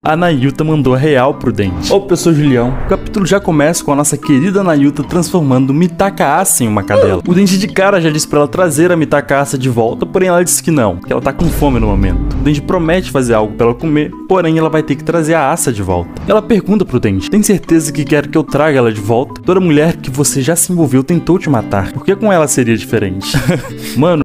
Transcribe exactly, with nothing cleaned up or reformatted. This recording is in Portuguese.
A Nayuta mandou a real pro Dente. Ô, professor Julião, o capítulo já começa com a nossa querida Nayuta transformando Mitaka-Asa em uma cadela. O Dente de cara já disse pra ela trazer a Mitaka-Asa de volta, porém ela disse que não, que ela tá com fome no momento. O Dente promete fazer algo pra ela comer, porém ela vai ter que trazer a Asa de volta. Ela pergunta pro Dente, tem certeza que quer que eu traga ela de volta? Toda mulher que você já se envolveu tentou te matar, por que com ela seria diferente? Mano,